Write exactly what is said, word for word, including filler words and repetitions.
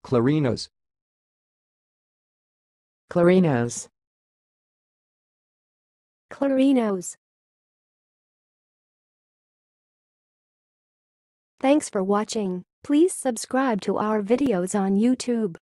clarinos, clarinos, clarinos. Thanks for watching. Please subscribe to our videos on YouTube.